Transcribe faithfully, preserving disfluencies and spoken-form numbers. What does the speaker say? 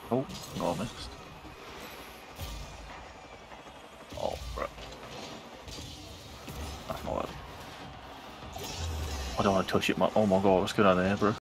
Oh, no, I missed. Oh, right. That's not it. I don't want to touch it, man. Oh my god, what's going on there, bro?